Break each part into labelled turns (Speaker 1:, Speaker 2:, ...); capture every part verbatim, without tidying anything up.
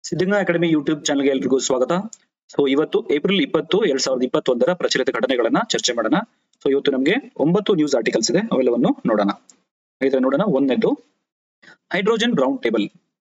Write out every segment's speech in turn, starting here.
Speaker 1: Siddaganga academy YouTube ಚಾನಲ್ಗೆ ಎಲ್ರಿಗೂ ಸ್ವಾಗತ. ಸೊ ಇವತ್ತು ಏಪ್ರಿಲ್ ಇಪ್ಪತ್ತು ಎರಡ್ ಸಾವಿರದ ಇಪ್ಪತ್ತೊಂದರ ಪ್ರಚಲಿತ ಘಟನೆಗಳನ್ನ ಚರ್ಚೆ ಮಾಡೋಣ. ಸೊ ಇವತ್ತು ನಮಗೆ ಒಂಬತ್ತು ನ್ಯೂಸ್ ಆರ್ಟಿಕಲ್ಸ್ ಇದೆ, ಅವೆಲ್ಲವನ್ನು ನೋಡೋಣ. ಹಾಗಿದ್ರೆ ನೋಡೋಣ. ಒಂದನೇದು hydrogen round table.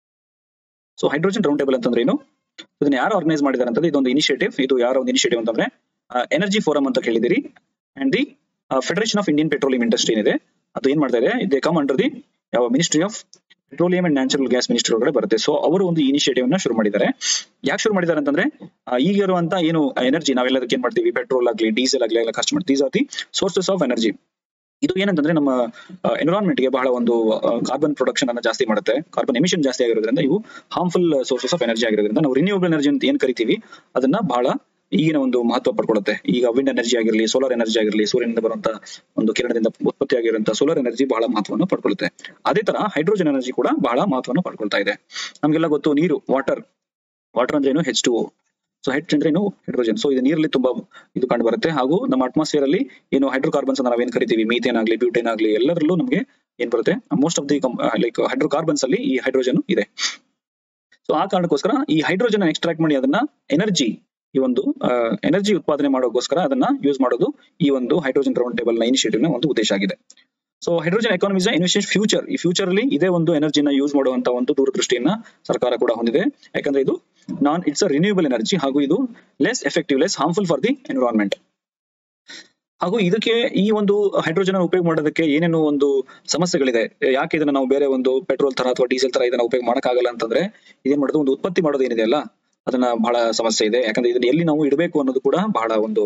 Speaker 1: So hydrogen round table ಅಂತಂದ್ರೆ ಏನು, ಇದನ್ನ ಯಾರು ಆರ್ಗನೈಸ್ ಮಾಡಿದ್ದಾರೆ ಅಂತಂದ್ರೆ ಇದೊಂದು ಇನಿಷಿಯೇಟಿವ್. ಇದು ಯಾರ ಒಂದು ಇನಿಷಿಯೇಟಿವ್ ಅಂತಂದ್ರೆ ಎನರ್ಜಿ ಫೋರಮ್ ಅಂತ ಕೇಳಿದಿರಿ, and the federation of Indian petroleum industry ಏನಿದೆ ಅದು ಏನ್ ಮಾಡ್ತಾ ಇದೆ, ದೇ ಕಮ್ ಅಂಡರ್ ದಿ ಯಾವ ministry of petroleum and natural gas ministry ಒಳಗಡೆ ಬರುತ್ತೆ. ಸೊ ಅವರು ಒಂದು ಇನಿಷಿಯೇಟಿವ್ ನ ಶುರು ಮಾಡಿದ್ದಾರೆ. ಯಾಕೆ ಶುರು ಮಾಡಿದ್ದಾರೆ ಅಂತಂದ್ರೆ ಈಗ ಇರುವಂತ ಏನು ಎನರ್ಜಿ ನಾವೆಲ್ಲದಕ್ಕೆ ಏನ್ ಮಾಡ್ತೀವಿ, ಪೆಟ್ರೋಲ್ ಆಗಲಿ ಡೀಸೆಲ್ ಆಗಲಿ ಎಲ್ಲ ಖರ್ಚು ಮಾಡ್ತೀವಿ. These are the sources of energy. ಇದು ಏನಂತಂದ್ರೆ ನಮ್ಮ ಎನ್ವಿರಾನ್ಮೆಂಟ್ ಗೆ ಬಹಳ ಒಂದು ಕಾರ್ಬನ್ ಪ್ರೊಡಕ್ಷನ್ ಅನ್ನ ಜಾಸ್ತಿ ಮಾಡುತ್ತೆ. ಕಾರ್ಬನ್ ಎಮಿಷನ್ ಜಾಸ್ತಿ ಆಗಿರೋದ್ರಿಂದ ಇವು ಹಾರ್ಮ್ಫುಲ್ ಸೋರ್ಸಸ್ ಆಫ್ ಎನರ್ಜಿ ಆಗಿರೋದ್ರಿಂದ ನಾವು ರಿನ್ಯೂವಬಲ್ ಎನರ್ಜಿ ಅಂತ ಏನ್ ಕರಿತೀವಿ ಅದನ್ನ ಬಹಳ ಈಗಿನ ಒಂದು ಮಹತ್ವ ಪಡ್ಕೊಳ್ಳುತ್ತೆ. ಈಗ ವಿಂಡ್ ಎನರ್ಜಿ ಆಗಿರಲಿ, ಸೋಲಾರ್ ಎನರ್ಜಿ ಆಗಿರಲಿ, ಸೂರ್ಯನಿಂದ ಬರುವಂತ ಒಂದು ಕಿರಣದಿಂದ ಉತ್ಪತ್ತಿ ಆಗಿರುವಂತಹ ಸೋಲಾರ್ ಎನರ್ಜಿ ಬಹಳ ಮಹತ್ವವನ್ನು ಪಡ್ಕೊಳ್ಳುತ್ತೆ. ಅದೇ ತರ ಹೈಡ್ರೋಜನ್ ಎನರ್ಜಿ ಕೂಡ ಬಹಳ ಮಹತ್ವವನ್ನು ಪಡ್ಕೊಳ್ತಾ ಇದೆ. ನಮ್ಗೆಲ್ಲ ಗೊತ್ತು ನೀರು, ವಾಟರ್. ವಾಟರ್ ಅಂದ್ರೆ ಏನು, ಹೆಚ್ ಟು ಓ. ಸೊ ಹೆಚ್ ಅಂದ್ರೆ ಏನು, ಹೈಡ್ರೋಜನ್. ಸೊ ಇದು ನೀರಲ್ಲಿ ತುಂಬಾ ಇದು ಕಂಡು ಬರುತ್ತೆ. ಹಾಗೂ ನಮ್ಮ ಅಟ್ಮಾಸ್ಫಿಯರ್ ಅಲ್ಲಿ ಏನು ಹೈಡ್ರೋಕಾರ್ಬನ್ಸ್ ಅಂತ ನಾವೇನ್ ಕರಿತೀವಿ, ಮೀಥೇನ್ ಆಗಲಿ ಬ್ಯೂಟೇನ್ ಆಗಲಿ ಎಲ್ಲರಲ್ಲೂ ನಮಗೆ ಏನ್ ಬರುತ್ತೆ, most of the like hydrocarbons ಅಲ್ಲಿ ಈ ಹೈಡ್ರೋಜನ್ ಇದೆ. ಸೊ ಆ ಕಾರಣಕ್ಕೋಸ್ಕರ ಈ ಹೈಡ್ರೋಜನ್ ಎಕ್ಸ್ಟ್ರಾಕ್ಟ್ ಮಾಡಿ ಅದನ್ನ ಎನರ್ಜಿ ಈ ಒಂದು ಎನರ್ಜಿ ಉತ್ಪಾದನೆ ಮಾಡೋಕ್ಕೋಸ್ಕರ ಅದನ್ನ ಯೂಸ್ ಮಾಡೋದು ಈ ಒಂದು ಹೈಡ್ರೋಜನ್ ರೌಂಡ್ ಟೇಬಲ್ ನ ಇನಿಷಿಯೇಟಿವ್ ನ ಒಂದು ಉದ್ದೇಶ ಆಗಿದೆ. So hydrogen economy is invested future. ಈ ಫ್ಯೂಚರ್ ಅಲ್ಲಿ ಇದೇ ಒಂದು ಎನರ್ಜಿನ ಯೂಸ್ ಮಾಡುವಂತ ಒಂದು ದೂರದೃಷ್ಟಿಯನ್ನ ಸರ್ಕಾರ ಕೂಡ ಹೊಂದಿದೆ. ಯಾಕಂದ್ರೆ ಇದು non it's a renewable energy, ಹಾಗೂ ಇದು less effective, less harmful for the environment. ಹಾಗೂ ಇದಕ್ಕೆ ಈ ಒಂದು ಹೈಡ್ರೋಜನ್ ಉಪಯೋಗ ಮಾಡೋದಕ್ಕೆ ಏನೇನು ಒಂದು ಸಮಸ್ಯೆಗಳಿದೆ. ಯಾಕೆ ಇದನ್ನ ನಾವು ಬೇರೆ ಒಂದು ಪೆಟ್ರೋಲ್ ತರ ಅಥವಾ ಡೀಸೆಲ್ ತರ ಇದನ್ನ ಉಪಯೋಗ ಮಾಡಕ್ಕಾಗಲ್ಲ ಅಂತಂದ್ರೆ ಇದೇನ್ ಮಾಡೋದು, ಒಂದು ಉತ್ಪತ್ತಿ ಮಾಡೋದು ಏನಿದೆ ಅಲ್ಲ ಅದನ್ನ ಬಹಳ ಸಮಸ್ಯೆ ಇದೆ. ಯಾಕಂದ್ರೆ ಇದನ್ನ ಎಲ್ಲಿ ನಾವು ಇಡಬೇಕು ಅನ್ನೋದು ಕೂಡ ಬಹಳ ಒಂದು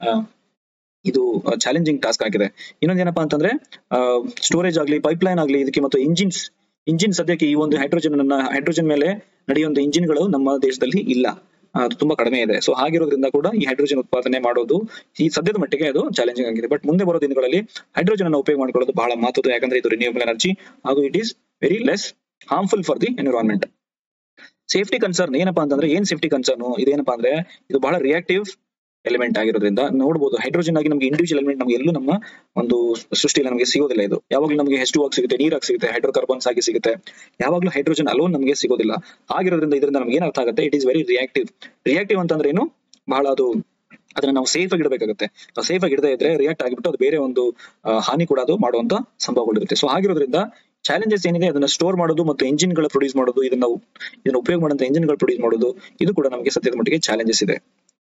Speaker 1: ಇದು ಚಾಲೆಂಜಿಂಗ್ ಟಾಸ್ಕ್ ಆಗಿದೆ. ಇನ್ನೊಂದೇನಪ್ಪಾ ಅಂತಂದ್ರೆ ಸ್ಟೋರೇಜ್ ಆಗ್ಲಿ, ಪೈಪ್ ಲೈನ್ ಆಗ್ಲಿ ಇದಕ್ಕೆ, ಮತ್ತು ಇಂಜಿನ್ಸ್ ಇಂಜಿನ್ ಸದ್ಯಕ್ಕೆ ಈ ಒಂದು ಹೈಡ್ರೋಜನ್ ಅನ್ನ ಹೈಡ್ರೋಜನ್ ಮೇಲೆ ನಡೆಯುವಂತ ಇಂಜಿನ್ಗಳು ನಮ್ಮ ದೇಶದಲ್ಲಿ ಇಲ್ಲ, ಅದು ತುಂಬಾ ಕಡಿಮೆ ಇದೆ. ಸೊ ಹಾಗಿರೋದ್ರಿಂದ ಕೂಡ ಈ ಹೈಡ್ರೋಜನ್ ಉತ್ಪಾದನೆ ಮಾಡೋದು ಈ ಸದ್ಯದ ಮಟ್ಟಿಗೆ ಅದು ಚಾಲೆಂಜಿಂಗ್ ಆಗಿದೆ. ಬಟ್ ಮುಂದೆ ಬರೋ ದಿನಗಳಲ್ಲಿ ಹೈಡ್ರೋಜನ್ ಅನ್ನು ಉಪಯೋಗ ಮಾಡ್ಕೊಳ್ಳೋದು ಬಹಳ ಮಹತ್ವದ. ಯಾಕಂದ್ರೆ ಇದು ರಿನ್ಯೂವಬಲ್ ಎನರ್ಜಿ ಹಾಗೂ it is very less harmful for the environment. Safety concern ಏನಪ್ಪಾ ಅಂತಂದ್ರೆ, ಏನ್ ಸೇಫ್ಟಿ ಕನ್ಸರ್ನ್ ಇದೇನಪ್ಪಾ ಅಂದ್ರೆ ಇದು ಬಹಳ ರಿಯಾಕ್ಟಿವ್ ಎಲಿಮೆಂಟ್ ಆಗಿರೋದ್ರಿಂದ ನೋಡಬಹುದು. ಹೈಡ್ರೋಜನ್ ಆಗಿ ನಮಗೆ ಇಂಡಿವಿಜುವಲ್ ಎಲಿಮೆಂಟ್ ನಮಗೆ ಎಲ್ಲೂ ನಮ್ಮ ಒಂದು ಸೃಷ್ಟಿಯಲ್ಲಿ ನಮಗೆ ಸಿಗೋದಿಲ್ಲ. ಇದು ಯಾವಾಗ್ಲೂ ನಮಗೆ ಹೆಚ್ ಟು ಆಗಿ ಸಿಗುತ್ತೆ, ನೀರಾಗಿ ಸಿಗುತ್ತೆ, ಹೈಡ್ರೋಕಾರ್ಬನ್ಸ್ ಆಗಿ ಸಿಗುತ್ತೆ. ಯಾವಾಗ್ಲೂ ಹೈಡ್ರೋಜನ್ ಅಲೋನ್ ನಮಗೆ ಸಿಗೋದಿಲ್ಲ. ಆಗಿರೋದ್ರಿಂದ ಇದರಿಂದ ನಮ್ಗೆ ಏನ್ ಅರ್ಥ ಆಗುತ್ತೆ, it is very reactive. Reactive ಅಂತಂದ್ರೆ ಏನು, ಬಹಳ ಅದು ಅದನ್ನ ನಾವು ಸೇಫ್ ಆಗಿ ಇಡಬೇಕಾಗುತ್ತೆ. ಸೇಫ್ ಆಗಿ ಇಡದೇ ಇದ್ರೆ ರಿಯಾಕ್ಟ್ ಆಗಿಬಿಟ್ಟು ಅದು ಬೇರೆ ಒಂದು ಹಾನಿ ಕೂಡ ಅದು ಮಾಡುವಂತ ಸಂಭವಗಳಿರುತ್ತೆ. ಸೊ ಹಾಗಿರೋದ್ರಿಂದ ಚಾಲೆಂಜಸ್ ಏನಿದೆ ಅದನ್ನ ಸ್ಟೋರ್ ಮಾಡೋದು ಮತ್ತು ಎಂಜಿನ್ ಗಳ ಪ್ರೊಡ್ಯೂಸ್ ಮಾಡೋದು, ಇದನ್ನ ಇದನ್ನ ಉಪಯೋಗ ಮಾಡುವಂತ ಎಂಜಿನ್ ಗಳು ಪ್ರೊಡ್ಯೂಸ್ ಮಾಡೋದು, ಇದು ಕೂಡ ನಮಗೆ ಸದ್ಯದ ಮಟ್ಟಿಗೆ ಚಾಲೆಂಜಸ್ ಇದೆ.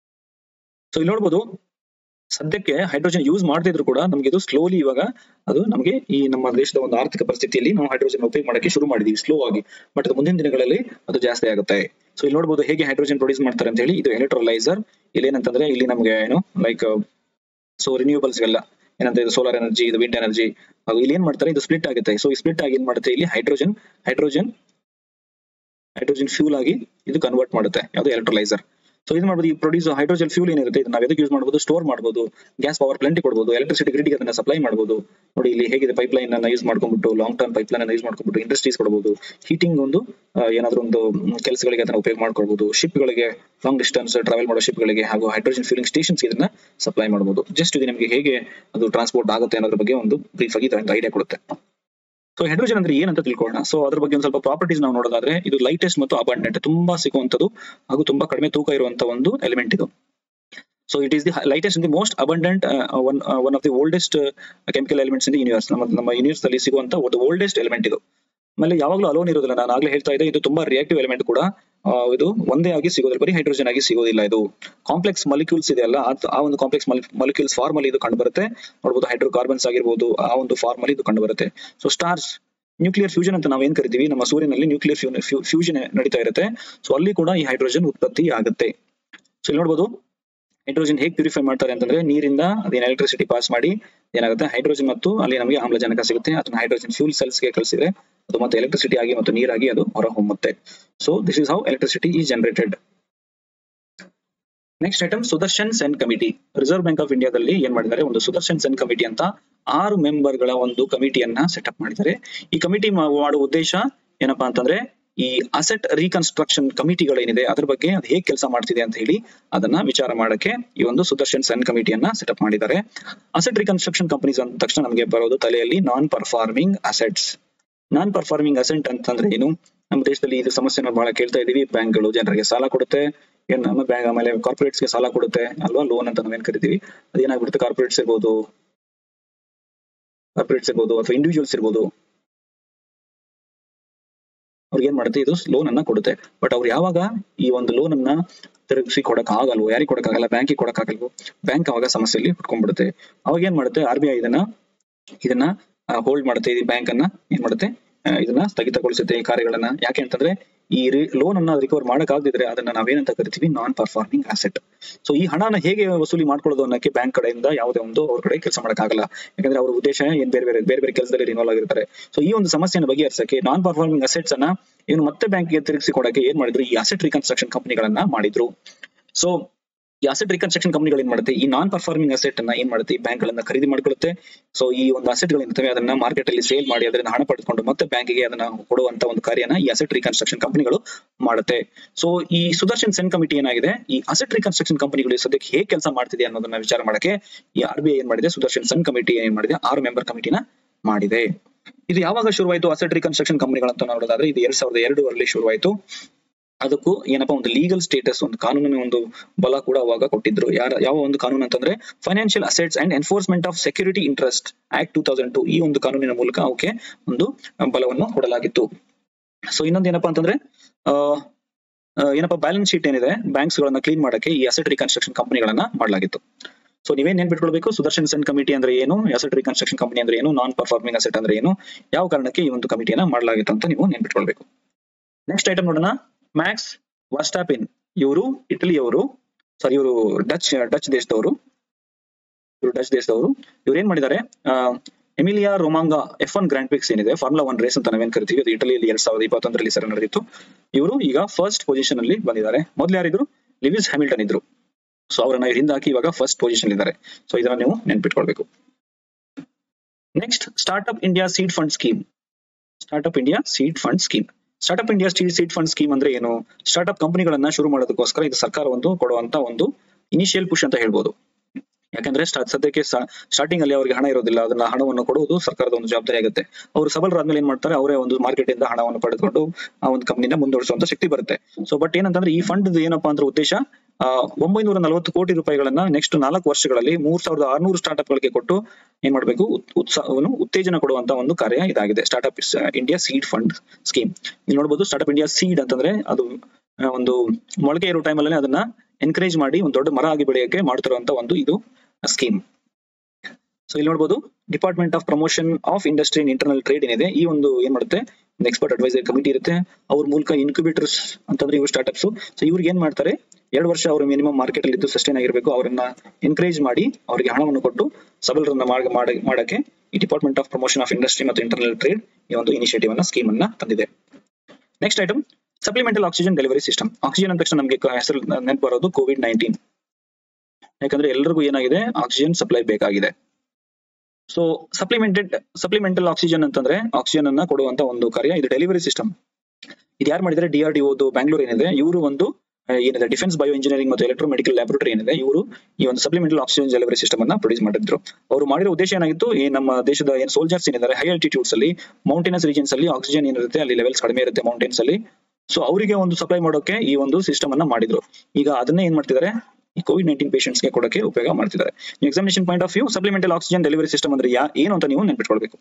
Speaker 1: ಸೊ ಇಲ್ಲಿ ನೋಡಬಹುದು, ಸದ್ಯಕ್ಕೆ ಹೈಡ್ರೋಜನ್ ಯೂಸ್ ಮಾಡ್ತಿದ್ರು ಕೂಡ ನಮ್ಗೆ ಇದು ಸ್ಲೋಲಿ ಇವಾಗ ಅದು ನಮಗೆ ಈ ನಮ್ಮ ದೇಶದ ಒಂದು ಆರ್ಥಿಕ ಪರಿಸ್ಥಿತಿಯಲ್ಲಿ ನಾವು ಹೈಡ್ರೋಜನ್ ಉಪಯೋಗ ಮಾಡಕ್ಕೆ ಶುರು ಮಾಡಿದೀವಿ ಸ್ಲೋ ಆಗಿ. ಬಟ್ ಅದು ಮುಂದಿನ ದಿನಗಳಲ್ಲಿ ಅದು ಜಾಸ್ತಿ ಆಗುತ್ತೆ. ಸೊ ಇಲ್ಲಿ ನೋಡಬಹುದು ಹೇಗೆ ಹೈಡ್ರೋಜನ್ ಪ್ರೊಡ್ಯೂಸ್ ಮಾಡ್ತಾರೆ ಅಂತ ಹೇಳಿ. ಇದು ಎಲೆಕ್ಟ್ರೋಲೈಸರ್. ಇಲ್ಲಿ ಏನಂತಂದ್ರೆ ಇಲ್ಲಿ ನಮ್ಗೆ ಏನು ಲೈಕ್ ಸೊ ರಿನ್ಯೂವಬಲ್ಸ್ ಎಲ್ಲ ಏನಂತ ಇದು ಸೋಲಾರ್ ಎನರ್ಜಿ, ಇದು ವಿಂಡ್ ಎನರ್ಜಿ, ಹಾಗೂ ಇಲ್ಲಿ ಏನ್ ಮಾಡ್ತಾರೆ ಇದು ಸ್ಪ್ಲಿಟ್ ಆಗುತ್ತೆ. ಸೊ ಈ ಸ್ಪ್ಲಿಟ್ ಆಗಿ ಏನ್ ಮಾಡುತ್ತೆ, ಇಲ್ಲಿ ಹೈಡ್ರೋಜನ್ ಹೈಡ್ರೋಜನ್ ಹೈಡ್ರೋಜನ್ ಫ್ಯೂಲ್ ಆಗಿ ಇದು ಕನ್ವರ್ಟ್ ಮಾಡುತ್ತೆ, ಯಾವುದು ಎಲೆಕ್ಟ್ರೋಲೈಸರ್. ಸೊ ಇದು ಮಾಡಬಹುದು. ಈ ಪ್ರೊಡ್ಯೂಸ್ ಹೈಡ್ರೋಜನ್ ಫ್ಯೂಲ್ ಏನಿರುತ್ತೆ ಇದನ್ನ ನಾವು ಎದಕ್ಕೆ ಯೂಸ್ ಮಾಡಬಹುದು, ಸ್ಟೋರ್ ಮಾಡಬಹುದು, ಗ್ಯಾಸ್ ಪವರ್ ಪ್ಲಾಂಟ್ ಕೊಡಬಹುದು, ಎಲೆಕ್ಟ್ರಿಸಿಟಿ ಗ್ರಿಡ್ ಗೆ ಅದನ್ನ ಸಪ್ಲೈ ಮಾಡಬಹುದು. ನೋಡಿ ಇಲ್ಲಿ ಹೇಗಿದೆ, ಪೈಪ್ ಲೈನ್ ಅನ್ನ ಯೂಸ್ ಮಾಡ್ಕೊಂಡ್ಬಿಟ್ಟು, ಲಾಂಗ್ ಟರ್ಮ್ ಪೈಪ್ ಲೈನ್ ಅನ್ನ ಯೂಸ್ ಮಾಡ್ಕೊಂಡ್ಬಿಟ್ಟು ಇಂಡಸ್ಟ್ರೀಸ್ ಕೊಡಬಹುದು. ಹೀಟಿಂಗ್ ಒಂದು ಏನಾದ್ರೂ ಒಂದು ಕೆಲಸಗಳಿಗೆ ಅದನ್ನ ಉಪಯೋಗ ಮಾಡ್ಕೊಳ್ಬಹುದು. ಶಿಪ್ ಗಳಿಗೆ, ಲಾಂಗ್ ಡಿಸ್ಟೆನ್ಸ್ ಟ್ರಾವೆಲ್ ಮಾಡೋ ಶಿಪ್ ಗಳಿಗೆ, ಹಾಗೂ ಹೈಡ್ರೋಜನ್ ಫ್ಯೂಲಿಂಗ್ ಸ್ಟೇಷನ್ಸ್ ಇದನ್ನ ಸಪ್ಲೈ ಮಾಡಬಹುದು. ಜಸ್ಟ್ ಇದು ನಿಮಗೆ ಹೇಗೆ ಅದು ಟ್ರಾನ್ಸ್ಪೋರ್ಟ್ ಆಗುತ್ತೆ ಅನ್ನೋದ್ರ ಬಗ್ಗೆ ಒಂದು ಬ್ರೀಫ್ ಆಗಿ ಐಡಿಯಾ ಕೊಡುತ್ತೆ. ಸೊ ಹೈಡ್ರೋಜನ್ ಅಂದ್ರೆ ಏನಂತ ತಿಳ್ಕೊಳ್ಳೋಣ. ಸೊ ಅದ್ರ ಬಗ್ಗೆ ಒಂದು ಸ್ವಲ್ಪ ಪ್ರಾಪರ್ಟೀಸ್ ನಾವು ನೋಡೋದಾದ್ರೆ, ಇದು ಲೈಟೆಸ್ಟ್ ಮತ್ತು ಅಬಂಡೆಂಟ್, ತುಂಬಾ ಸಿಗುವಂತದ್ದು ಹಾಗೂ ತುಂಬಾ ಕಡಿಮೆ ತೂಕ ಇರುವಂತ ಒಂದು ಎಲಿಮೆಂಟ್ ಇದು. So it is the lightest the most abundant one one of the oldest chemical elements in the universe. ನಮ್ಮ ನಮ್ಮ ಯೂನಿವರ್ಸ್ ಅಲ್ಲಿ ಸಿಗುವಂತ ಒಂದು ಓಲ್ಡೆಸ್ಟ್ ಎಲಿಮೆಂಟ್ ಇದು. ಆಮೇಲೆ ಯಾವಾಗಲೂ ಅಲೋನ್ ಇರೋದಿಲ್ಲ. ನಾನು ಆಗ್ಲೇ ಹೇಳ್ತಾ ಇದ್ದೆ, ಇದು ತುಂಬಾ ರಿಯಾಕ್ಟಿವ್ ಎಲಿಮೆಂಟ್ ಕೂಡ. ಇದು ಒಂದೇ ಆಗಿ ಸಿಗೋದಿಲ್ಲ, ಬರೀ ಹೈಡ್ರೋಜನ್ ಆಗಿ ಸಿಗೋದಿಲ್ಲ. ಇದು ಕಾಂಪ್ಲೆಕ್ಸ್ ಮಾಲಿಕ್ಯೂಲ್ಸ್ ಇದೆ ಅಲ್ಲ, ಆ ಒಂದು ಕಾಂಪ್ಲೆಕ್ಸ್ ಮಾಲಿಕ್ಯೂಲ್ಸ್ ಫಾರ್ಮ್ ಅಲ್ಲಿ ಇದು ಕಂಡು ಬರುತ್ತೆ. ನೋಡಬಹುದು ಹೈಡ್ರೋಕಾರ್ಬನ್ಸ್ ಆಗಿರ್ಬೋದು, ಆ ಒಂದು ಫಾರ್ಮ್ ಅಲ್ಲಿ ಇದು ಕಂಡು ಬರುತ್ತೆ. ಸೊ ಸ್ಟಾರ್ಸ್ ನ್ಯೂಕ್ಲಿಯರ್ ಫ್ಯೂಷನ್ ಅಂತ ನಾವು ಏನ್ ಕರಿತೀವಿ, ನಮ್ಮ ಸೂರ್ಯನಲ್ಲಿ ನ್ಯೂಕ್ಲಿಯರ್ ಫ್ಯೂಷನ್ ನಡೀತಾ ಇರುತ್ತೆ. ಸೊ ಅಲ್ಲಿ ಕೂಡ ಈ ಹೈಡ್ರೋಜನ್ ಉತ್ಪತ್ತಿ ಆಗುತ್ತೆ. ಸೊ ಇಲ್ಲಿ ನೋಡಬಹುದು ಹೈಡ್ರೋಜನ್ ಹೇಗೆ ಪ್ಯೂರಿಫೈ ಮಾಡ್ತಾರೆ ಅಂತಂದ್ರೆ, ನೀರಿಂದ ಅದೇನು ಎಲೆಕ್ಟ್ರಿಸಿಟಿ ಪಾಸ್ ಮಾಡಿ ಏನಾಗುತ್ತೆ, ಹೈಡ್ರೋಜನ್ ಮತ್ತು ಅಲ್ಲಿ ನಮಗೆ ಆಮ್ಲಜನಕ ಸಿಗುತ್ತೆ. ಅದನ್ನ ಹೈಡ್ರೋಜನ್ ಫ್ಯೂಲ್ ಸೆಲ್ಸ್ ಗೆ ಕಳಿಸಿದ್ರೆ ಅದು ಮತ್ತೆ ಎಲೆಕ್ಟ್ರಿಸಿಟಿ ಆಗಿ ಮತ್ತು ನೀರಾಗಿ ಅದು ಹೊರ ಹೊಮ್ಮುತ್ತೆ. So this is how electricity is generated. Next item Sudarshan Sen committee. Reserve bank of ಇಂಡಿಯಾದಲ್ಲಿ ಏನ್ ಮಾಡಿದ್ದಾರೆ, ಒಂದು ಸುದರ್ಶನ್ ಸೆನ್ ಕಮಿಟಿ ಅಂತ ಆರು ಮೆಂಬರ್ ಗಳ ಒಂದು ಕಮಿಟಿಯನ್ನ ಸೆಟಪ್ ಮಾಡಿದ್ದಾರೆ. ಈ ಕಮಿಟಿ ಮಾಡುವ ಉದ್ದೇಶ ಏನಪ್ಪಾ ಅಂತಂದ್ರೆ, ಈ ಅಸೆಟ್ ರೀಕನ್ಸ್ಟ್ರಕ್ಷನ್ ಕಮಿಟಿಗಳೇನಿದೆ ಅದ್ರ ಬಗ್ಗೆ ಅದು ಹೇಗೆ ಕೆಲಸ ಮಾಡ್ತಿದೆ ಅಂತ ಹೇಳಿ ಅದನ್ನ ವಿಚಾರ ಮಾಡಕ್ಕೆ ಈ ಒಂದು ಸುದರ್ಶನ್ ಸೆನ್ ಕಮಿಟಿಯನ್ನ ಸೆಟಪ್ ಮಾಡಿದ್ದಾರೆ. ಅಸೆಟ್ ರೀಕನ್ಸ್ಟ್ರಕ್ಷನ್ ಕಂಪನೀಸ್ ಅಂದ ತಕ್ಷಣ ನಮಗೆ ಬರೋದು ತಲೆಯಲ್ಲಿ non performing assets. Non performing asset ಅಂತಂದ್ರೆ ಏನು, ನಮ್ಮ ದೇಶದಲ್ಲಿ ಇದು ಸಮಸ್ಯೆನ ಬಹಳ ಕೇಳ್ತಾ ಇದೀವಿ. ಬ್ಯಾಂಕ್ಗಳು ಜನರಿಗೆ ಸಾಲ ಕೊಡುತ್ತೆ, ಏನ್ ನಮ್ಮ ಬ್ಯಾಂಕ್ ಆಮೇಲೆ ಕಾರ್ಪೊರೇಟ್ಸ್ ಗೆ ಸಾಲ ಕೊಡುತ್ತೆ ಅಲ್ವಾ, ಲೋನ್ ಅಂತ ನಾವೇನ್ ಕರಿತೀವಿ. ಅದೇನಾಗ್ಬಿಡುತ್ತೆ, ಕಾರ್ಪೊರೇಟ್ಸ್ ಇರ್ಬೋದು ಕಾರ್ಪೊರೇಟ್ಸ್ ಇರ್ಬೋದು ಅಥವಾ ಇಂಡಿವಿಜುವಲ್ಸ್ ಇರ್ಬೋದು, ಅವ್ರಿಗೆ ಏನ್ ಮಾಡುತ್ತೆ, ಇದು ಲೋನ್ ಅನ್ನ ಕೊಡುತ್ತೆ. ಬಟ್ ಅವ್ರು ಯಾವಾಗ ಈ ಒಂದು ಲೋನ್ ಅನ್ನ ತಿರುಗಿಸಿ ಕೊಡಕ್ ಆಗಲ್ವೋ, ಯಾರಿಗೆ ಕೊಡಕ್ ಆಗಲ್ಲ, ಬ್ಯಾಂಕಿಗೆ ಕೊಡಕ್ ಆಗಲ್ವೋ, ಬ್ಯಾಂಕ್ ಅವಾಗ ಸಮಸ್ಯೆಯಲ್ಲಿ ಹುಟ್ಕೊಂಡ್ಬಿಡುತ್ತೆ. ಅವಾಗ ಏನ್ ಮಾಡುತ್ತೆ, ಆರ್ ಬಿ ಐ ಇದನ್ನ ಇದನ್ನ ಹೋಲ್ಡ್ ಮಾಡುತ್ತೆ, ಈ ಬ್ಯಾಂಕ್ ಅನ್ನ ಏನ್ ಮಾಡುತ್ತೆ, ಇದನ್ನ ಸ್ಥಗಿತಗೊಳಿಸುತ್ತೆ ಈ ಕಾರ್ಯಗಳನ್ನ. ಯಾಕೆ ಅಂತಂದ್ರೆ ಈ ಲೋನ್ ಅನ್ನ ರಿಕವರ್ ಮಾಡಕ್ ಆಗದಿದ್ರೆ ಅದನ್ನ ನಾವೇನಂತ ಕರಿತೀವಿ, ನಾನ್ ಪರ್ಫಾರ್ಮಿಂಗ್ ಅಸೆಟ್. ಸೊ ಈ ಹಣನ ಹೇಗೆ ವಸೂಲಿ ಮಾಡ್ಕೊಳ್ಳೋದು ಅನ್ನಕ್ಕೆ ಬ್ಯಾಂಕ್ ಕಡೆಯಿಂದ ಯಾವುದೇ ಒಂದು ಅವ್ರ ಕಡೆ ಕೆಲಸ ಮಾಡಕ್ ಆಗಲ್ಲ. ಯಾಕಂದ್ರೆ ಅವ್ರ ಉದ್ದೇಶ ಏನ್ ಬೇರೆ ಬೇರೆ ಬೇರೆ ಬೇರೆ ಕೆಲಸದಲ್ಲಿ ಇನ್ವಾಲ್ವ್ ಆಗಿರ್ತಾರೆ. ಸೊ ಈ ಒಂದು ಸಮಸ್ಯೆಯನ್ನು ಬಗೆಹರಿಸಕ್ಕೆ ನಾನ್ ಪರ್ಫಾರ್ಮಿಂಗ್ ಅಸೆಟ್ಸ್ ಅನ್ನ ಏನು ಮತ್ತೆ ಬ್ಯಾಂಕ್ಗೆ ತಿರುಗಿಸಿ ಕೊಡಕ್ಕೆ ಏನ್ ಮಾಡಿದ್ರು, ಈ ಅಸೆಟ್ ರಿಕನ್ಸ್ಟ್ರಕ್ಷನ್ ಕಂಪನಿಗಳನ್ನ ಮಾಡಿದ್ರು. ಸೊ ಈ ಅಸೆಟ್ ರಿಕನ್ಸ್ಟ್ರಕ್ಷನ್ ಕಂಪನಿಗಳು ಏನ್ ಮಾಡುತ್ತೆ, ಈ ನಾನ್ ಪರ್ಫಾರ್ಮಿಂಗ್ ಅಸೆಟ್ ಅನ್ನ ಏನ್ ಮಾಡುತ್ತೆ, ಈ ಬ್ಯಾಂಕ್ ಗಳನ್ನ ಖರೀದಿ ಮಾಡ್ಕೊಳ್ಳುತ್ತೆ. ಸೊ ಈ ಒಂದು ಅಸೆಟ್ ಗಳಿರ್ತವೆ ಅದನ್ನ ಮಾರ್ಕೆಟ್ ಅಲ್ಲಿ ಸೇಲ್ ಮಾಡಿ ಅದರಿಂದ ಹಣ ಪಡೆದುಕೊಂಡು ಮತ್ತೆ ಬ್ಯಾಂಕಿಗೆ ಅದನ್ನ ಕೊಡುವಂತ ಒಂದು ಕಾರ್ಯನ ಈ ಅಸೆಟ್ ರಿಕನ್ಸ್ಟ್ರಕ್ಷನ್ ಕಂಪನಿಗಳು ಮಾಡುತ್ತೆ. ಸೊ ಈ ಸುದರ್ಶನ್ ಸೆನ್ ಕಮಿಟಿ ಏನಾಗಿದೆ, ಈ ಅಸೆಟ್ ರಿಕನ್ಸ್ಟ್ರಕ್ಷನ್ ಕಂಪನಿಗಳು ಸದ್ಯಕ್ಕೆ ಹೇಗೆ ಕೆಲಸ ಮಾಡ್ತಿದೆ ಅನ್ನೋದನ್ನ ವಿಚಾರ ಮಾಡಕ್ಕೆ ಈ ಆರ್ ಬಿ ಐ ಏನ್ ಮಾಡಿದೆ, ಸುದರ್ಶನ್ ಸೆನ್ ಕಮಿಟಿ ಏನ್ ಮಾಡಿದೆ, ಆರು ಮೆಂಬರ್ ಕಮಿಟಿನ ಮಾಡಿದೆ. ಇದು ಯಾವಾಗ ಶುರುವಾಯಿತು ಅಸೆಟ್ ರಿಕನ್ಸ್ಟ್ರಕ್ಷನ್ ಕಂಪನಿಗಳಂತ ನೋಡೋದಾದ್ರೆ, ಇದು ಎರಡ್ ಸಾವಿರದ ಎರಡರಲ್ಲಿ ಶುರುವಾಯಿತು. ಅದಕ್ಕೂ ಏನಪ್ಪಾ ಒಂದು ಲೀಗಲ್ ಸ್ಟೇಟಸ್, ಒಂದು ಕಾನೂನಿನ ಒಂದು ಬಲ ಕೂಡ ಅವಾಗ ಕೊಟ್ಟಿದ್ರು. ಯಾರ ಯಾವ ಒಂದು ಕಾನೂನು ಅಂತಂದ್ರೆ financial assets and enforcement of security interest act two thousand two, ಈ ಒಂದು ಕಾನೂನಿನ ಮೂಲಕ ಅವಕ್ಕೆ ಒಂದು ಬಲವನ್ನು ಕೊಡಲಾಗಿತ್ತು. ಸೊ ಇನ್ನೊಂದು ಏನಪ್ಪಾ ಅಂತಂದ್ರೆ ಅಹ್ ಏನಪ್ಪಾ ಬ್ಯಾಲೆನ್ಸ್ ಶೀಟ್ ಏನಿದೆ, ಬ್ಯಾಂಕ್ಸ್ ಗಳನ್ನ ಕ್ಲೀನ್ ಮಾಡಕ್ಕೆ ಈ ಅಸೆಟ್ ರಿಕನ್ಸ್ಟ್ರಕ್ಷನ್ ಕಂಪನಿಗಳನ್ನ ಮಾಡಲಾಗಿತ್ತು. ಸೊ ನೀವೇನ್ ನೆನ್ಪಿಟ್ಕೊಳ್ಬೇಕು, ಸುದರ್ಶನ್ ಸೆನ್ ಕಮಿಟಿ ಅಂದ್ರೆ ಏನು, ಅಸೆಟ್ ರಿಕನ್ಸ್ಟ್ರಕ್ಷನ್ ಕಂಪನಿ ಅಂದ್ರೆ ಏನು, ನಾನ್ ಪರ್ಫಾರ್ಮಿಂಗ್ ಅಸೆಟ್ ಅಂದ್ರೆ ಏನು, ಯಾವ ಕಾರಣಕ್ಕೆ ಈ ಒಂದು ಕಮಿಟಿಯನ್ನ ಮಾಡಲಾಗಿತ್ತು ಅಂತ ನೀವು ನೆನ್ಪಿಟ್ಕೊಳ್ಬೇಕು. ನೆಕ್ಸ್ಟ್ ಐಟಮ್ ನೋಡೋಣ, ಮ್ಯಾಕ್ಸ್ ವರ್ಸ್ಟಾಪಿನ್. ಇವರು ಇಟಲಿಯವರು, ಸಾರಿ ಇವರು ಡಚ್ ಡಚ್ ದೇಶದವರು ಇವರು ಡಚ್ ದೇಶದವರು ಇವ್ರು ಏನ್ ಮಾಡಿದ್ದಾರೆ, Emilia Romagna F one grand prix ಏನಿದೆ, ಫಾರ್ಮುಲಾ ಒನ್ ರೇಸ್ ಅಂತ ನಾವೇನ್ ಕರಿತೀವಿ, ಅದು ಇಟಲಿಯಲ್ಲಿ ಎರಡ್ ಸಾವಿರದ ಇಪ್ಪತ್ತೊಂದರಲ್ಲಿ ಸರ್ ನಡೆದಿತ್ತು. ಇವರು ಈಗ ಫಸ್ಟ್ ಪೊಸಿಷನ್ ಅಲ್ಲಿ ಬಂದಿದ್ದಾರೆ. ಮೊದಲು ಯಾರಿದ್ರು, ಲಿವಿಸ್ ಹ್ಯಾಮಿಲ್ಟನ್ ಇದ್ರು. ಸೊ ಅವರನ್ನ ಹಿಂದಾಕಿ ಇವಾಗ ಫಸ್ಟ್ ಪೊಸಿಷನ್ ಇದ್ದಾರೆ. ಸೊ ಇದನ್ನ ನೀವು ನೆನ್ಪಿಟ್ಕೊಳ್ಬೇಕು. Next, startup India seed fund scheme. Startup India seed fund scheme startup India seed fund scheme ಅಂದ್ರೆ ಏನು, ಸ್ಟಾರ್ಟ್ಅಪ್ ಕಂಪನಿಗಳನ್ನ ಶುರು ಮಾಡೋದಕ್ಕೋಸ್ಕರ ಇದು ಸರ್ಕಾರ ಒಂದು ಕೊಡುವಂತ ಒಂದು ಇನಿಷಿಯಲ್ ಪುಷ್ ಅಂತ ಹೇಳ್ಬೋದು. ಯಾಕಂದ್ರೆ ಸದ್ಯಕ್ಕೆ ಸ್ಟಾರ್ಟಿಂಗ್ ಅಲ್ಲಿ ಅವರಿಗೆ ಹಣ ಇರೋದಿಲ್ಲ, ಅದನ್ನ ಹಣವನ್ನು ಕೊಡುವುದು ಸರ್ಕಾರದ ಒಂದು ಜವಾಬ್ದಾರಿ ಆಗುತ್ತೆ. ಅವರು ಸಬಲರಾದ್ಮೇಲೆ ಏನ್ ಮಾಡ್ತಾರೆ, ಅವರೇ ಒಂದು ಮಾರ್ಕೆಟ್ ಇಂದ ಹಣವನ್ನು ಪಡೆದುಕೊಂಡು ಆ ಒಂದು ಕಂಪನಿನ ಮುಂದುವರಿಸುವಂತ ಶಕ್ತಿ ಬರುತ್ತೆ. ಸೊ ಬಟ್ ಏನಂತಂದ್ರೆ ಈ ಫಂಡ್ ಏನಪ್ಪಾ ಅಂದ್ರೆ ಉದ್ದೇಶ, ಒಂಬೈನೂರ ನಲವತ್ತು ಕೋಟಿ ರೂಪಾಯಿಗಳನ್ನ ನೆಕ್ಸ್ಟ್ ನಾಲ್ಕು ವರ್ಷಗಳಲ್ಲಿ ಮೂರ್ ಸಾವಿರದ ಆರ್ನೂರು ಸ್ಟಾರ್ಟ್ಅಪ್ ಗಳಿಗೆ ಕೊಟ್ಟು ಏನ್ ಮಾಡ್ಬೇಕು, ಉತ್ಸಾಹವನ್ನು ಉತ್ತೇಜನ ಕೊಡುವಂತ ಒಂದು ಕಾರ್ಯ ಇದಾಗಿದೆ startup India seed fund scheme. ಇಲ್ಲಿ ನೋಡಬಹುದು, ಸ್ಟಾರ್ಟ್ಅಪ್ ಇಂಡಿಯಾ ಸೀಡ್ ಅಂತಂದ್ರೆ ಅದು ಒಂದು ಮೊಳಕೆ ಇರೋ ಟೈಮ್ ಅಲ್ಲಿ ಅದನ್ನ ಎನ್ಕರೇಜ್ ಮಾಡಿ ಒಂದು ದೊಡ್ಡ ಮರ ಆಗಿ ಬೆಳೆಯಕ್ಕೆ ಮಾಡ್ತಿರುವಂತ ಒಂದು ಇದು ಸ್ಕೀಮ್. ಸೊ ಇಲ್ಲಿ ನೋಡಬಹುದು, department of promotion of industry and internal trade ಏನಿದೆ, ಈ ಒಂದು ಏನ್ ಮಾಡುತ್ತೆ, ಒಂದು ಎಕ್ಸ್ಪರ್ಟ್ ಅಡ್ವೈಸರಿ ಕಮಿಟಿ ಇರುತ್ತೆ. ಅವ್ರ ಮೂಲಕ ಇನ್ಕ್ಯುಬೇಟರ್ಸ್ ಅಂತಂದ್ರೆ ಇವು ಸ್ಟಾರ್ಟ್ಅಪ್ಸ್. ಸೊ ಇವ್ರಿಗೆ ಏನ್ ಮಾಡ್ತಾರೆ, ಎರಡು ವರ್ಷ ಅವರು ಮಿನಿಮಮ್ ಮಾರ್ಕೆಟ್ ಅಲ್ಲಿ ಇದ್ದು ಸಸ್ಟೈನ್ ಆಗಿರ್ಬೇಕು, ಅವರನ್ನ ಎನ್ಕರೇಜ್ ಮಾಡಿ ಅವರಿಗೆ ಹಣವನ್ನು ಕೊಟ್ಟು ಸಬಲರನ್ನ ಮಾಡಕ್ಕೆ ಈ department of promotion of industry ಮತ್ತು ಇಂಟರ್ನಲ್ ಟ್ರೇಡ್ ಈ ಒಂದು ಇನಿಷಿಯೇಟಿವ್ ಅನ್ನ ಸ್ಕೀಮ್ ಅನ್ನ ತಂದಿದೆ. Next item, supplemental oxygen delivery system. Oxygen ಅಂದ ತಕ್ಷಣ ನಮಗೆ ಹೆಸರು ನೆನಪು ಬರೋದು ಕೋವಿಡ್ ನೈನ್ಟೀನ್. ಯಾಕಂದ್ರೆ ಎಲ್ಲರಿಗೂ ಏನಾಗಿದೆ, ಆಕ್ಸಿಜನ್ ಸಪ್ಲೈ ಬೇಕಾಗಿದೆ. ಸೊ ಸಪ್ಲಿಮೆಂಟೆಡ್ ಸಪ್ಲಿಮೆಂಟಲ್ ಆಕ್ಸಿಜನ್ ಅಂತಂದ್ರೆ ಆಕ್ಸಿಜನ್ ಅನ್ನ ಕೊಡುವಂತ ಒಂದು ಕಾರ್ಯ, ಇದು ಡೆಲಿವರಿ ಸಿಸ್ಟಮ್. ಇದು ಯಾರು ಮಾಡಿದ್ರೆ, ಡಿ ಆರ್ ಡಿ ಓದು ಬ್ಯಾಂಗ್ಳೂರ್ ಏನಿದೆ, ಇವರು ಒಂದು ಏನಿದೆ ಡಿಫೆನ್ಸ್ ಬಯೋ ಇಂಜಿನಿಯರಿಂಗ್ ಮತ್ತು ಎಲೆಕ್ಟ್ರೋ ಮೆಡಿಕಲ್ ಲ್ಯಾಬೋರೇಟರಿ ಏನಿದೆ, ಇವರು ಈ ಒಂದು ಸಪ್ಲಿಮೆಂಟಲ್ ಆಕ್ಸಿಜನ್ ಡೆಲಿವರಿ ಸಿಸ್ಟಮ್ ಅನ್ನ ಪ್ರೊಡ್ಯೂಸ್ ಮಾಡಿದ್ರು. ಅವರು ಮಾಡಿರೋ ಉದ್ದೇಶ ಏನಾಗಿತ್ತು, ಈ ನಮ್ಮ ದೇಶದ ಏನ್ ಸೋಲ್ಜರ್ಸ್ ಏನಿದ್ದಾರೆ ಹೈ ಆಲ್ಟಿಟ್ಯೂಡ್ಸ್ ಅಲ್ಲಿ, ಮೌಂಟೇನಸ್ ರೀಜನ್ಸ್ ಅಲ್ಲಿ ಆಕ್ಸಿಜನ್ ಏನಿರುತ್ತೆ ಅಲ್ಲಿ ಲೆವೆಲ್ಸ್ ಕಡಿಮೆ ಇರುತ್ತೆ ಮೌಂಟೇನ್ಸ್ ಅಲ್ಲಿ. ಸೊ ಅವರಿಗೆ ಒಂದು ಸಪ್ಲೈ ಮಾಡೋಕೆ ಈ ಒಂದು ಸಿಸ್ಟಮ್ ಅನ್ನ ಮಾಡಿದ್ರು. ಈಗ ಅದನ್ನೇ ಏನ್ ಮಾಡ್ತಿದ್ದಾರೆ, ಈ ಕೋವಿಡ್ ನೈನ್ಟೀನ್ ಪೇಷಂಟ್ಸ್ ಗೆ ಕೊಡಕ್ಕೆ ಉಪಯೋಗ ಮಾಡ್ತಿದ್ದಾರೆ. Examination point of view, supplemental oxygen delivery system ಅಂದ್ರೆ ಯಾ ಏನು ಅಂತ ನೀವು ನೆನ್ಪಿಟ್ಕೊಳ್ಬೇಕು.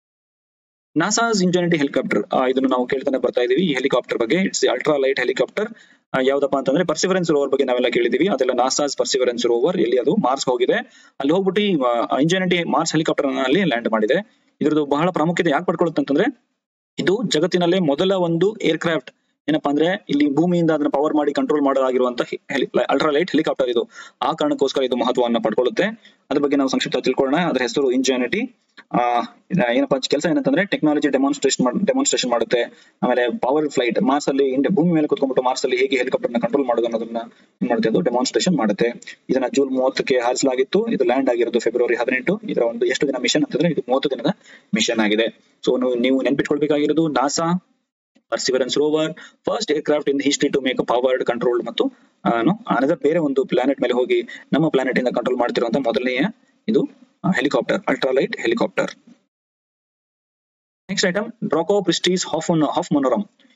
Speaker 1: ನಾಸಾಸ್ ಇಂಜೆನಿಟಿ ಹೆಲಿಕಾಪ್ಟರ್, ಇದನ್ನು ನಾವು ಕೇಳ್ತಾನೆ ಬರ್ತಾ ಇದೀವಿ. ಈ ಹೆಲಿಕಾಪ್ಟರ್ ಬಗ್ಗೆ, ಇಟ್ಸ್ ಅಲ್ಟ್ರಾ ಲೈಟ್ ಹೆಲಿಕಾಪ್ಟರ್. ಯಾವ್ದಪ್ಪ ಅಂತಂದ್ರೆ ಪರ್ಸಿವರೆನ್ಸ್ ರೋವರ್ ಬಗ್ಗೆ ನಾವೆಲ್ಲ ಕೇಳಿದೀವಿ. ಅದೆಲ್ಲ ನಾಸಾಸ್ ಪರ್ಸಿವರೆನ್ಸ್ ರೋವರ್ ಎಲ್ಲಿ ಅದು ಮಾರ್ಸ್ ಹೋಗಿದೆ, ಅಲ್ಲಿ ಹೋಗ್ಬಿಟ್ಟು ಇಂಜೆನಿಟಿ ಮಾರ್ಸ್ ಹೆಲಿಕಾಪ್ಟರ್ ಅಲ್ಲಿ ಲ್ಯಾಂಡ್ ಮಾಡಿದೆ. ಇದ್ರದ್ದು ಬಹಳ ಪ್ರಾಮುಖ್ಯತೆ ಯಾಕೆ ಪಡ್ಕೊಳ್ಳುತ್ತೆ ಅಂತಂದ್ರೆ, ಇದು ಜಗತ್ತಿನಲ್ಲೇ ಮೊದಲ ಒಂದು ಏರ್ಕ್ರಾಫ್ಟ್ ಏನಪ್ಪಾ ಅಂದ್ರೆ ಇಲ್ಲಿ ಭೂಮಿಯಿಂದ ಅದನ್ನ ಪವರ್ ಮಾಡಿ ಕಂಟ್ರೋಲ್ ಮಾಡಲಾಗಿರುವಂತ ಅಲ್ಟ್ರಾ ಲೈಟ್ ಹೆಲಿಕಾಪ್ಟರ್ ಇದು. ಆ ಕಾರಣಕ್ಕೋಸ್ಕರ ಇದು ಮಹತ್ವವನ್ನು ಪಡ್ಕೊಳ್ಳುತ್ತೆ. ಅದ್ರ ಬಗ್ಗೆ ನಾವು ಸಂಕ್ಷಿಪ್ತ ತಿಳ್ಕೊಳ್ಳೋಣ. ಅದರ ಹೆಸರು ಇಂಜೆನಿಟಿ. ಆ ಏನಪ್ಪಾ ಕೆಲಸ ಏನಂತಂದ್ರೆ ಟೆಕ್ನಾಲಜಿ ಡೆಮಾನ್ಸ್ಟ್ರೇಷನ್ ಡೆಮಾನ್ಸ್ಟ್ರೇಷನ್ ಮಾಡುತ್ತೆ. ಆಮೇಲೆ ಪವರ್ ಫ್ಲೈಟ್, ಮಾರ್ಸ್ ಅಲ್ಲಿ ಭೂಮಿ ಮೇಲೆ ಕುತ್ಕೊಂಡ್ಬಿಟ್ಟು ಮಾರ್ಸ್ ಅಲ್ಲಿ ಹೇಗೆ ಹೆಲಿಕಾಪ್ಟರ್ ನ ಕಂಟ್ರೋಲ್ ಮಾಡೋದು ಅನ್ನೋದನ್ನ ಏನ್ ಮಾಡುತ್ತೆ, ಅದು ಡೆಮಾನ್ಸ್ಟ್ರೇಷನ್ ಮಾಡುತ್ತೆ. ಇದನ್ನ ಜೂನ್ ಮೂವತ್ತಕ್ಕೆ ಹಾರಿಸಲಾಗಿತ್ತು. ಇದು ಲ್ಯಾಂಡ್ ಆಗಿರೋದು ಫೆಬ್ರವರಿ ಹದಿನೆಂಟು. ಇದರ ಒಂದು ಎಷ್ಟು ದಿನ ಮಿಷನ್ ಅಂತಂದ್ರೆ ಇದು ಮೂವತ್ತು ದಿನದ ಮಿಷನ್ ಆಗಿದೆ. ಸೊ ನೀವು ನೆನ್ಪಿಟ್ಕೊಳ್ಬೇಕಾಗಿರೋದು, NASA Perseverance rover, first aircraft in history to make powered controlled, ಮತ್ತು ಅನದರ್ ಬೇರೆ ಒಂದು ಪ್ಲಾನೆಟ್ ಮೇಲೆ ಹೋಗಿ ನಮ್ಮ ಪ್ಲಾನೆಟ್ ಇಂದ ಕಂಟ್ರೋಲ್ ಮಾಡ್ತಿರುವಂತ ಮೊದಲನೆಯ ಇದು helicopter, ultralight helicopter. Next item, Dracopristis hoff hoffmanorum.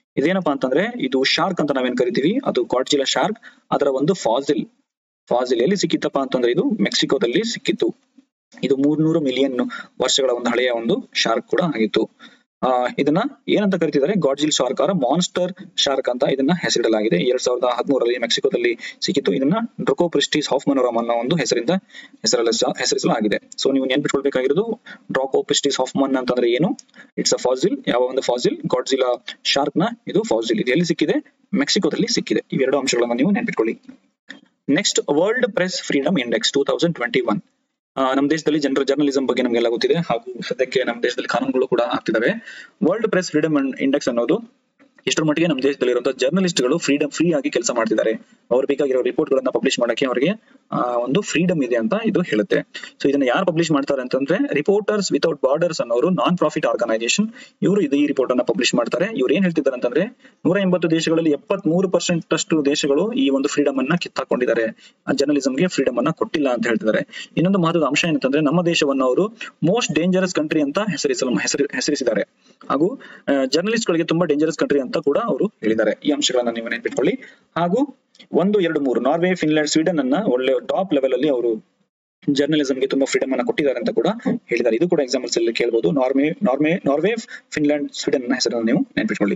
Speaker 1: ಇದೇನಪ್ಪಾ ಅಂತಂದ್ರೆ ಇದು ಶಾರ್ಕ್ ಅಂತ ನಾವೇನ್ ಕರಿತೀವಿ, ಅದು ಗಾಡ್ಜಿಲಾ ಶಾರ್ಕ್. ಅದರ ಒಂದು ಫಾಸಿಲ್ ಫಾಸಿಲ್ ಎಲ್ಲಿ ಸಿಕ್ಕಿತ್ತಪ್ಪ ಅಂತಂದ್ರೆ ಇದು ಮೆಕ್ಸಿಕೋದಲ್ಲಿ ಸಿಕ್ಕಿತ್ತು. ಇದು ಮೂರ್ನೂರು ಮಿಲಿಯನ್ ವರ್ಷಗಳ ಒಂದು ಹಳೆಯ ಒಂದು ಶಾರ್ಕ್ ಕೂಡ ಆಗಿತ್ತು. ಆ ಇದನ್ನ ಏನಂತ ಕರಿತಿದ್ದಾರೆ, Godzilla shark or monster shark ಅಂತ ಇದನ್ನ ಹೆಸರಿಡಲಾಗಿದೆ. ಎರಡ್ ಸಾವಿರದ ಹದಿಮೂರರಲ್ಲಿ ಮೆಕ್ಸಿಕೋದಲ್ಲಿ ಸಿಕ್ಕಿತ್ತು. ಇದನ್ನ ಡ್ರೊಕೋಪ್ರಿಸ್ಟಿಸ್ ಹಾಫ್ಮನೋರಮ್ ಅನ್ನೋ ಒಂದು ಹೆಸರಿಂದ ಹೆಸರಲ್ಲ ಹೆಸರಿಸಲಾಗಿದೆ. ಸೊ ನೀವು ನೆನ್ಪಿಟ್ಕೊಳ್ಬೇಕಾಗಿರೋದು ಡ್ರೊಕೋಪ್ರಿಸ್ಟಿಸ್ ಹಾಫ್ಮನ್ ಅಂತಂದ್ರೆ ಏನು, ಇಟ್ಸ್ ಅ ಫಾಸಿಲ್. ಯಾವ ಒಂದು ಫಾಸಿಲ್, ಗಾಡ್ಜಿಲಾ ಶಾರ್ಕ್ ನ ಇದು ಫಾಸಿಲ್. ಇದು ಎಲ್ಲಿ ಸಿಕ್ಕಿದೆ, ಮೆಕ್ಸಿಕೋದಲ್ಲಿ ಸಿಕ್ಕಿದೆ. ಇವೆರಡು ಅಂಶಗಳನ್ನ ನೀವು ನೆನ್ಪಿಟ್ಕೊಳ್ಳಿ. Next, world press freedom index two thousand twenty one. ನಮ್ಮ ದೇಶದಲ್ಲಿ ಜನರ ಜರ್ನಲಿಸಂ ಬಗ್ಗೆ ನಮಗೆಲ್ಲ ಗೊತ್ತಿದೆ, ಹಾಗೂ ಸದ್ಯಕ್ಕೆ ನಮ್ಮ ದೇಶದಲ್ಲಿ ಕಾನೂನುಗಳು ಕೂಡ ಆಗ್ತಿದಾವೆ. ವರ್ಲ್ಡ್ ಪ್ರೆಸ್ ಫ್ರೀಡಮ್ ಇಂಡೆಕ್ಸ್ ಅನ್ನೋದು ಇಷ್ಟರ ಮಟ್ಟಿಗೆ ನಮ್ಮ ದೇಶದಲ್ಲಿರುವಂತಹ ಜರ್ನಲಿಸ್ಟ್ ಗಳು ಫ್ರೀಡಮ್ ಫ್ರೀ ಆಗಿ ಕೆಲಸ ಮಾಡ್ತಿದ್ದಾರೆ. ಅವ್ರು ಬೇಕಾಗಿರೋ ರಿಪೋರ್ಟ್ ಗಳನ್ನ ಪಬ್ಲಿಷ್ ಮಾಡಕ್ಕೆ ಅವರಿಗೆ ಒಂದು ಫ್ರೀಡಮ್ ಇದೆ ಅಂತ ಇದು ಹೇಳುತ್ತೆ. ಸೊ ಇದನ್ನ ಯಾರು ಪಬ್ಲಿಷ್ ಮಾಡ್ತಾರೆ ಅಂತಂದ್ರೆ ರಿಪೋರ್ಟರ್ಸ್ ವಿತೌಟ್ ಬಾರ್ಡರ್ಸ್ ಅನ್ನೋರು ನಾನ್ ಪ್ರಾಫಿಟ್ ಆರ್ಗನೈಸೇಷನ್, ಇವರು ಇದು ಈ ರಿಪೋರ್ಟ್ ಅನ್ನ ಪಬ್ಲಿಷ್ ಮಾಡ್ತಾರೆ. ಇವ್ರು ಏನ್ ಹೇಳ್ತಿದ್ದಾರೆ ಅಂತಂದ್ರೆ ನೂರ ಎಂಬತ್ತು ದೇಶಗಳಲ್ಲಿ ಎಪ್ಪತ್ ಮೂರು ಪರ್ಸೆಂಟ್ ಅಷ್ಟು ದೇಶಗಳು ಈ ಒಂದು ಫ್ರೀಡಮ್ ಅನ್ನ ಕಿತ್ತಾಕೊಂಡಿದ್ದಾರೆ, ಜರ್ನಲಿಸಂಗೆ ಫ್ರೀಡಮ್ ಅನ್ನ ಕೊಟ್ಟಿಲ್ಲ ಅಂತ ಹೇಳ್ತಿದ್ದಾರೆ. ಇನ್ನೊಂದು ಮಹತ್ವದ ಅಂಶ ಏನಂತಂದ್ರೆ ನಮ್ಮ ದೇಶವನ್ನು ಅವರು ಮೋಸ್ಟ್ ಡೇಂಜರಸ್ ಕಂಟ್ರಿ ಅಂತ ಹೆಸರಿಸಲು ಹೆಸರಿಸಿದ್ದಾರೆ, ಹಾಗೂ ಜರ್ನಲಿಸ್ಟ್ ಗಳಿಗೆ ತುಂಬಾ ಡೇಂಜರಸ್ ಕಂಟ್ರಿ ಅಂತ ಕೂಡ ಅವರು ಹೇಳಿದ್ದಾರೆ. ಈ ಅಂಶಗಳನ್ನ ನೀವು ನೆನಪಿಟ್ಕೊಳ್ಳಿ. ಹಾಗೂ ಒಂದು ಎರಡು ಮೂರು ನಾರ್ವೆ, ಫಿನ್ಲ್ಯಾಂಡ್, ಸ್ವೀಡನ್ ಅನ್ನ ಒಳ್ಳೆ ಟಾಪ್ ಲೆವೆಲ್ ಅಲ್ಲಿ ಅವರು ಜರ್ನಲಿಸಂಗೆ ತುಂಬಾ ಫ್ರೀಡಮ್ ಅನ್ನ ಕೊಟ್ಟಿದ್ದಾರೆ ಅಂತ ಕೂಡ ಹೇಳಿದ್ದಾರೆ. ಇದು ಕೂಡ ಎಕ್ಸಾಂಪಲ್ಸ್ ಅಲ್ಲಿ ಕೇಳಬಹುದು. Norway Norway Norway Finland, Sweden ನ ಹೆಸರನ್ನು ನೀವು ನೆನಪಿಟ್ಕೊಳ್ಳಿ.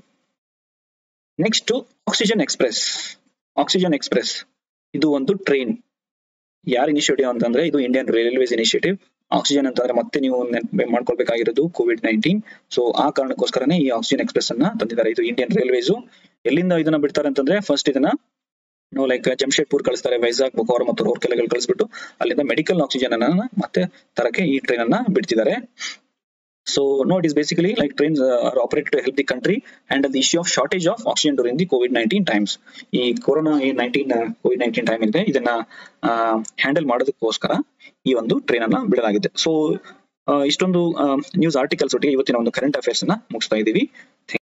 Speaker 1: Next, oxygen express. Oxygen express ಇದು ಒಂದು ಟ್ರೈನ್. ಯಾರ ಇನಿಷಿಯೇಟಿವ್ ಅಂತಂದ್ರೆ ಇದು ಇಂಡಿಯನ್ ರೈಲ್ವೇಸ್ ಇನಿಷಿಯೇಟಿವ್. ಆಕ್ಸಿಜನ್ ಅಂತಂದ್ರೆ ಮತ್ತೆ ನೀವು ಮಾಡ್ಕೊಳ್ಬೇಕಾಗಿರೋದು ಕೋವಿಡ್ ನೈನ್ಟೀನ್. ಸೊ ಆ ಕಾರಣಕ್ಕೋಸ್ಕರನೇ ಈ ಆಕ್ಸಿಜನ್ ಎಕ್ಸ್ಪ್ರೆಸ್ ಅನ್ನ ತಂದಿದ್ದಾರೆ. ಇದು ಇಂಡಿಯನ್ ರೈಲ್ವೇಸ್. ಎಲ್ಲಿಂದ ಇದನ್ನ ಬಿಡ್ತಾರೆ ಅಂತಂದ್ರೆ ಫಸ್ಟ್ ಇದನ್ನ ನಾವು ಲೈಕ್ ಜಮ್ಶೆಡ್ಪುರ್ ಕಳಿಸ್ತಾರೆ, ವೈಜಾಗ್, ಬೊಕಾರೋ ಮತ್ತು ರೂರ್ಕೆಲೆಗಳು ಕಳಿಸ್ಬಿಟ್ಟು ಅಲ್ಲಿಂದ ಮೆಡಿಕಲ್ ಆಕ್ಸಿಜನ್ ಅನ್ನ ಮತ್ತೆ ತರಕ್ಕೆ ಈ ಟ್ರೈನ್ ಅನ್ನ ಬಿಡ್ತಿದ್ದಾರೆ. So no, it is basically like trains uh, are operated to help the country handle the issue of shortage of oxygen during the COVID nineteen times. ಈ corona nineteen COVID nineteen time ಇದೆ, ಇದನ್ನ handle ಮಾಡೋದಕ್ಕೋಸ್ಕರ ಈ ಒಂದು train ಅನ್ನ ಬಿಡಲಾಗಿದೆ. So ಇಷ್ಟೊಂದು news articles ಒಟ್ಟಿಗೆ ಇವತ್ತಿನ ಒಂದು ಕರೆಂಟ್ ಅಫೇರ್ಸ್ ಅನ್ನ ಮುಗಿಸ್ತಾ ಇದ್ದೀವಿ.